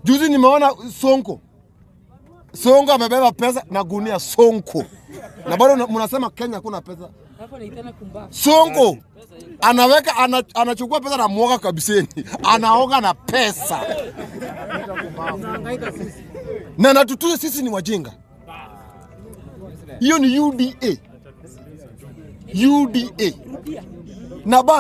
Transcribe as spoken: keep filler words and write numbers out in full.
Juzi nimeona Sonko. Sonko amebeba pesa na gunia Sonko. Na bado mnasema Kenya hakuna pesa. Sonko anaweka ana, anachukua pesa na mwoga kabiseni. Anaoga na pesa. Na natutuye sisi ni wajinga. Hiyo ni U D A. U D A. Na